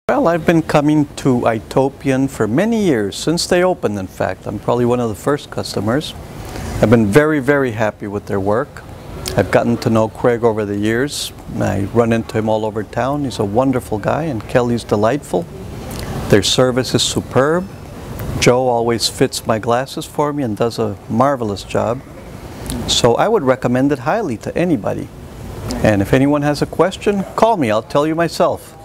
Well, I've been coming to Eyetopian for many years, since they opened in fact. I'm probably one of the first customers. I've been very happy with their work. I've gotten to know Craig over the years. I run into him all over town. He's a wonderful guy, and Kelly's delightful. Their service is superb. Joe always fits my glasses for me and does a marvelous job. So I would recommend it highly to anybody. And if anyone has a question, call me. I'll tell you myself.